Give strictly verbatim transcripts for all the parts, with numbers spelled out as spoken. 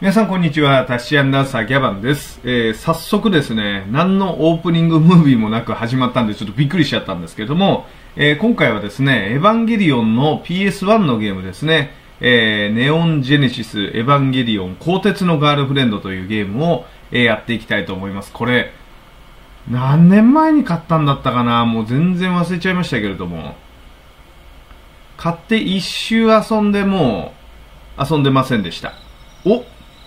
皆さんこんにちは、タッシーアンダンサーギャバンです、えー、早速ですね、何のオープニングムービーもなく始まったんでちょっとびっくりしちゃったんですけども、えー、今回はですね、エヴァンゲリオンの ピーエスワン のゲームですね、えー、ネオンジェネシスエヴァンゲリオン鋼鉄のガールフレンドというゲームを、えー、やっていきたいと思います。これ、何年前に買ったんだったかな、もう全然忘れちゃいましたけれども、買って一周遊んでも遊んでませんでした。お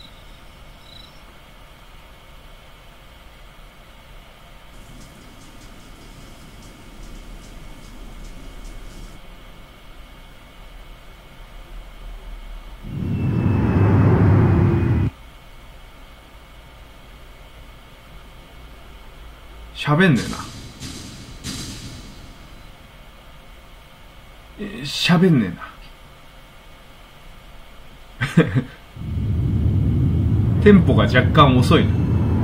喋んねえな。え、喋んねえな。テンポが若干遅いな。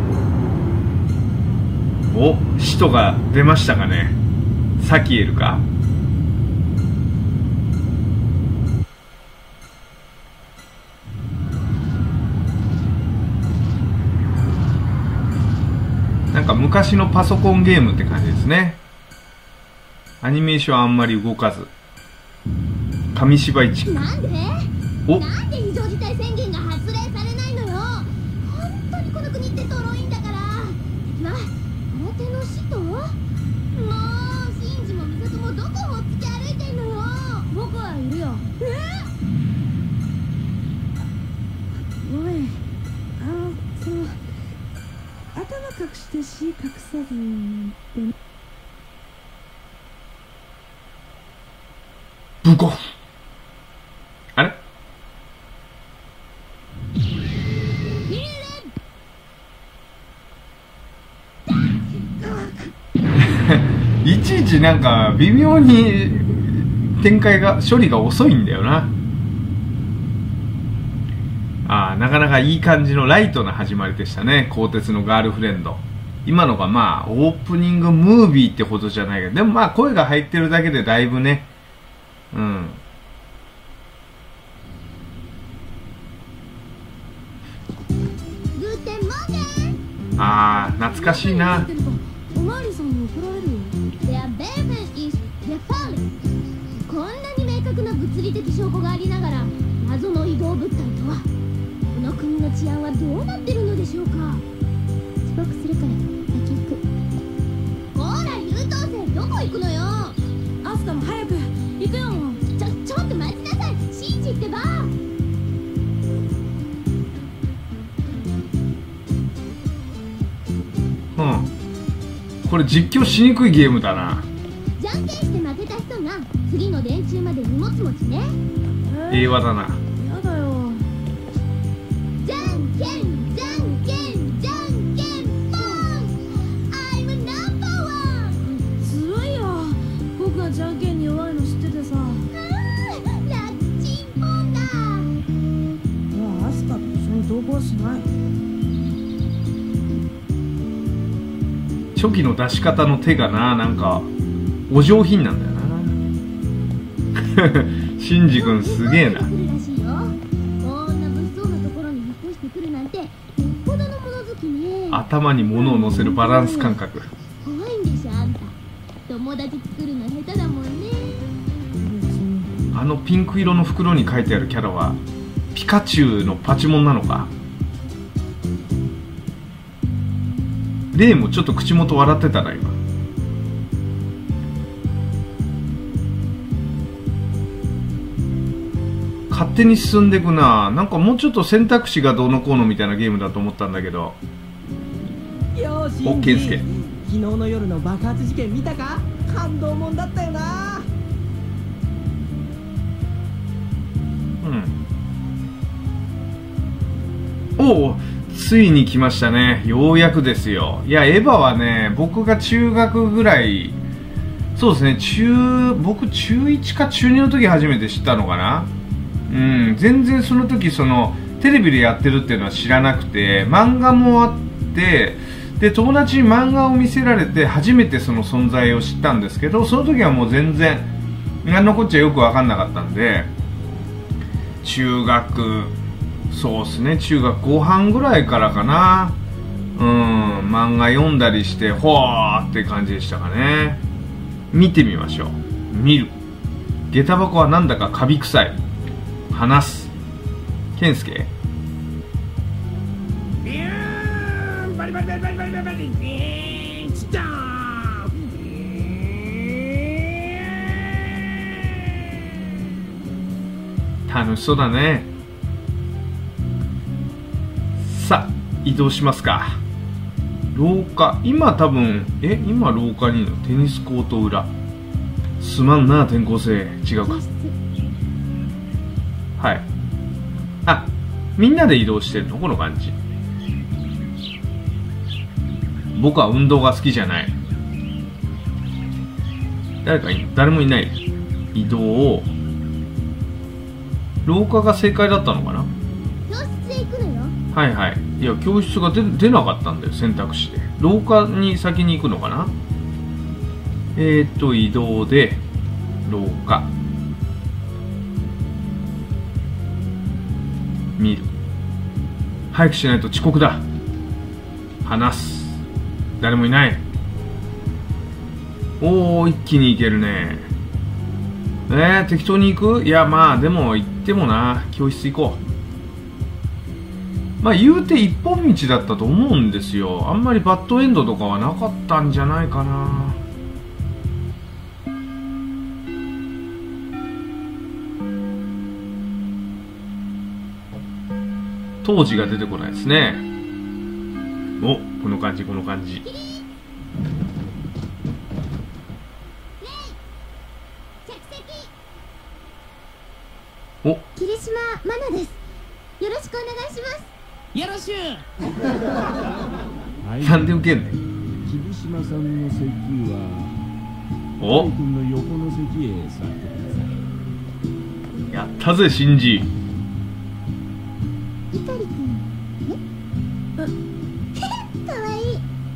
お、使徒が出ましたかね。サキエルか。なんか昔のパソコンゲームって感じですね。アニメーションあんまり動かず、紙芝居チック。 なんでおなんで非常事態宣言が発令されないのよ。本当にこの国ってとろいんだから。敵は表の使徒。もうシンジもミサトもどこほっつき歩いてんのよ。僕はいるよ。えごめん、あのその頭隠して死隠さずなんて。 ブコあれいちいちなんか微妙に展開が処理が遅いんだよな。ああ、なかなかいい感じのライトな始まりでしたね。鋼鉄のガールフレンド。今のがまあオープニングムービーってほどじゃないけど、でもまあ声が入ってるだけでだいぶね、うん。 グーテンモーゲン。 ああ、懐かしいな。 おまわりさんに怒られるよ。 Their behavior is their folly。 こんなに明確な物理的証拠がありながら謎の移動物体とは、この国の治安はどうなってるのでしょうか。遅刻するから先行く。ほら優等生、どこ行くのよ。 アスカも早く行くよ。もうちょちょっと待ちなさい、シンジってば。 うん。これ実況しにくいゲームだな。 じゃんけんして負けた人が次の電柱まで荷物持ちね。 平和だな。 やだよ。 じゃんけんじゃんけんじゃんけんぽん。 I'm number one。 ずるいよ。僕がじゃんけんに弱いの知っててさ。 あー、ラッチンポンだ。 もうアスカと一緒に同行しない。 初期の出し方の手がな、なんかお上品なんだよな。シンジ君すげえな。 来るらしいよ。こんな物騒なところに引っ越してくるなんてよっぽどの物好きね。 頭に物を乗せるバランス感覚。 怖いんでしょあんた。友達作るの下手だもんね。 あのピンク色の袋に書いてあるキャラはピカチュウのパチモンなのか。レイもちょっと口元笑ってたな今。勝手に進んでいくな。なんかもうちょっと選択肢がどうのこうのみたいなゲームだと思ったんだけど。 よし、 オッケースケ。 昨日の夜の爆発事件見たか。感動もんだったよな。 うん。おお、ついに来ましたね。ようやくですよ。いや、エヴァはね、僕が中学ぐらい、そうですね、中、僕中いちか中にの時初めて知ったのかな。うん、全然その時その、テレビでやってるっていうのは知らなくて、漫画もあって、で、友達に漫画を見せられて初めてその存在を知ったんですけど、その時はもう全然、何のこっちゃよくわかんなかったんで、中学そうですね、中学後半ぐらいからかな。うん、漫画読んだりしてほーって感じでしたかね。見てみましょう。見る。下駄箱はなんだかカビ臭い。話す。健介。 ビューンバリバリバリバリバリバリバリビーンストーン。 楽しそうだね。さあ移動しますか。廊下、今多分え今廊下にいるのテニスコート裏。すまんな転校生。違うか。はい。あ、みんなで移動してるのこの感じ。僕は運動が好きじゃない。誰かいる？誰もいない。移動を。廊下が正解だったのかな。 教室へ行くのよ。 はいはい。いや教室が出出なかったんだよ、選択肢で。廊下に先に行くのかな。えー、っと移動で廊下見る。早くしないと遅刻だ。話す。誰もいない。おお、一気に行けるね。えー、適当に行く？いやまあでも行ってもな。教室行こう。まあ言うて一本道だったと思うんですよ。あんまりバッドエンドとかはなかったんじゃないかな。当時が出てこないですね。お、この感じこの感じ。お、 霧島マナです。よろしくお願いします。 よろしゅう。 なんで受けんねん。 霧島さんの席はお、 君の横の席へ座ってください。 やったぜシンジ。 イカリくん、え？かわいい。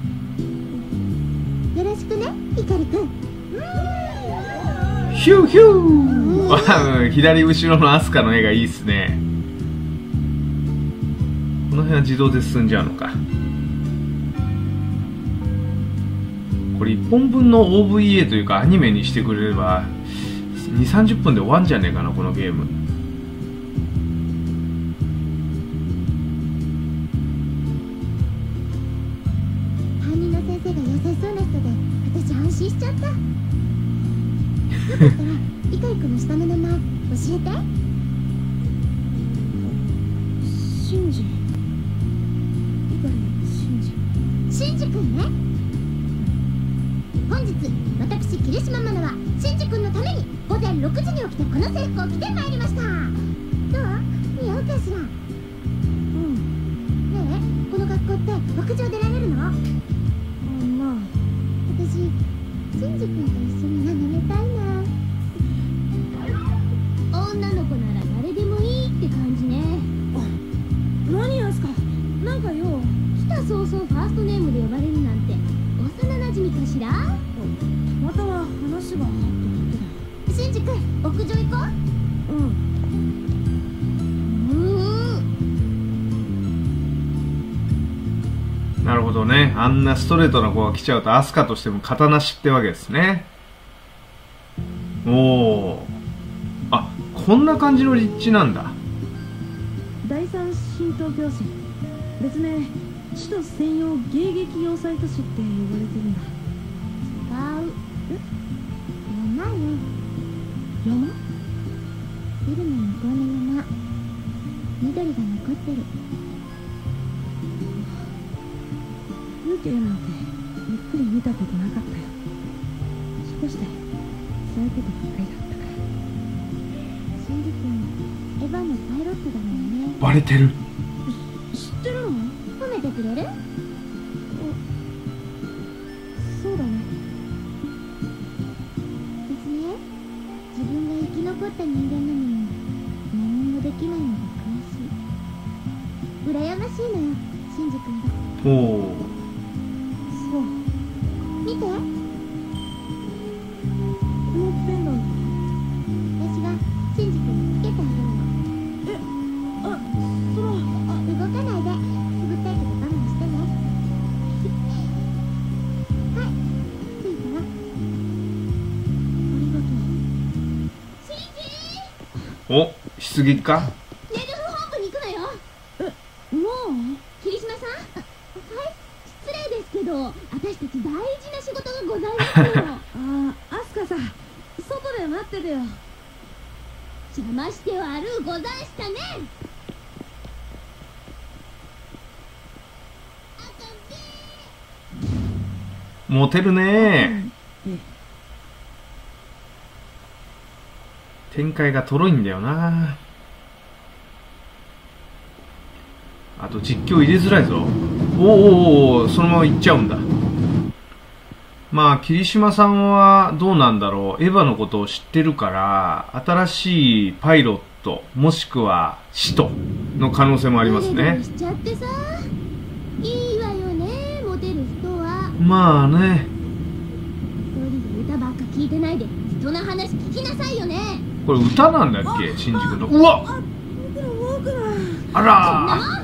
よろしくね、イカリくん。 ヒューヒュー。左後ろのアスカの絵がいいっすね。この辺は自動で進んじゃうのか。これいっぽんぶんの オーブイエー というかアニメにしてくれればにじゅうさんじゅっぷんで終わんじゃねえかな、このゲーム。 担任の先生が優しそうな人で私安心しちゃった。よかったらイカリくんの下の名前教えて。 シンジ。 シンジくんね。本日私霧島マナはシンジくんのために午前ろくじに起きてこの制服を着てまいりました。どう？似合うかしら。うん。ねえ、この格好って屋上出られるの？ あ、まあ私シンジくんと一緒に眺めたいな。女の子なら誰でもいいって感じね。 何やすか、なんかよ、 来た早々ファーストネームで呼ばれるなんて幼なじみかしら。 たまたま話があっただけだよ。 シンジ君、屋上行こう。 うん。 うーん。 なるほどね。あんなストレートな子が来ちゃうとアスカとしても型なしってわけですね。おお。あ、こんな感じの立地なんだ。 第三新東京市、別名首都専用迎撃要塞都市って呼ばれてるんだ。 違う。 え？ 山よ。 山？ ビルの向こうの山。緑が残ってる。 風景なんてゆっくり見たことなかったよ。少しでそういうことばっかりだったから。 シンジ君、エヴァのパイロットだもんね。 バレてる。 知ってるの？ 褒めてくれる？ そうだね。 私ね、自分が生き残った人間なのに何もできないのが悔しい。羨ましいのよ、シンジ君が。 おお。 そう。 見て、 このペンダン私がシンジ君につけてあげるの。 ト。え、あ、そのお、出撃か。 ネルフ本部に行くのよ。 もう霧島さん。はい、失礼ですけど、私たち大事な仕事がございますよ。 ああ、アスカさん、外で待っててよ。 邪魔して悪うござんしたね。 モテるねー。展開がとろいんだよな。あと実況入れづらいぞ。おーおーおー、そのまま行っちゃうんだ。まあ霧島さんはどうなんだろう。エヴァのことを知ってるから、新しいパイロットもしくは使徒の可能性もありますね。 しちゃってさ、いいわよね、モテる人は。 まあね。 一人で歌ばっか聞いてないで人の話聞きなさいよね。 これ歌なんだっけ、新宿の。うわっ、 僕の僕のあらー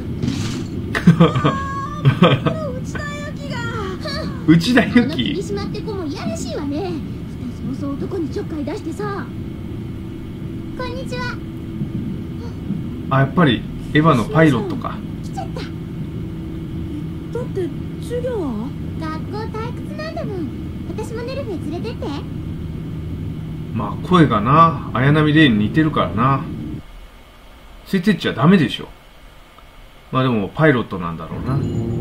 内田有紀が内田あ有の霧紀。 島って子もいやらしいわね。そうそう男にちょっかい出してさ。こんにちは。 あ、やっぱりエヴァのパイロットか。 来ちゃった。 だって授業は学校退屈なんだもん。私もネルフへ連れてって。 まあ声がな、綾波レイに似てるからな。ついてっちゃダメでしょ。まあでもパイロットなんだろうな。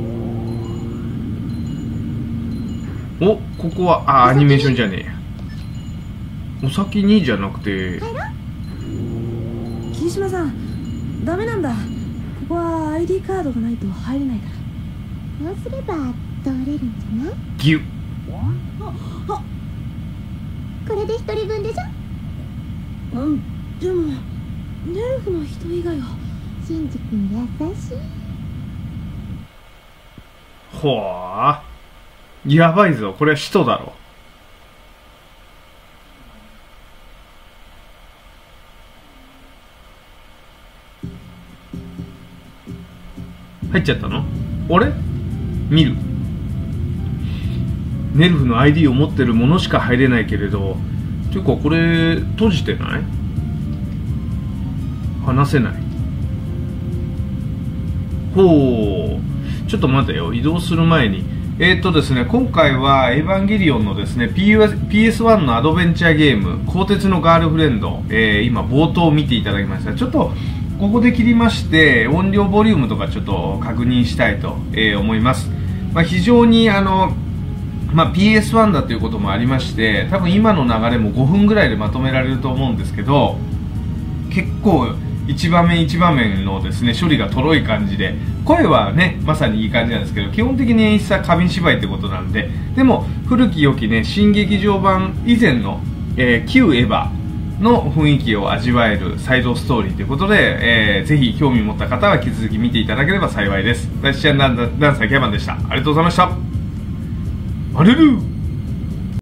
お、ここは、あ、アニメーションじゃねえや。お先にじゃなくて、 霧島さん、ダメなんだ。ここは アイディー カードがないと入れないから。 こうすれば通れるんじゃない？ ギュッ。 あ、 これで一人分でしょ。 うん、でもネルフの人以外は。 シンジ君優しい。 ほー。やばいぞ、これは使徒だろ。入っちゃったの？あれ？見る。ネルフの アイディー を持ってるものしか入れないけれど、ていうかこれ閉じてない？話せない。ほう。ちょっと待てよ、移動する前に。えーっとですね、今回はエヴァンゲリオンのですね ピーエスワン のアドベンチャーゲーム、鋼鉄のガールフレンド、えー、今冒頭見ていただきました。ちょっとここで切りまして音量ボリュームとかちょっと確認したいと、えー、思います。まあ、非常にあの、まあ、ピーエスワン だということもありまして、多分今の流れもごふんぐらいでまとめられると思うんですけど、結構一場面一場面のですね処理がとろい感じで、声はねまさにいい感じなんですけど、基本的に演出は花瓶芝居ってことなんで、でも古き良きね新劇場版以前の、えー、旧エヴァの雰囲気を味わえるサイドストーリーということで、えー、ぜひ興味持った方は引き続き見ていただければ幸いです。私はダンサーキャバンでした。ありがとうございました。あれるー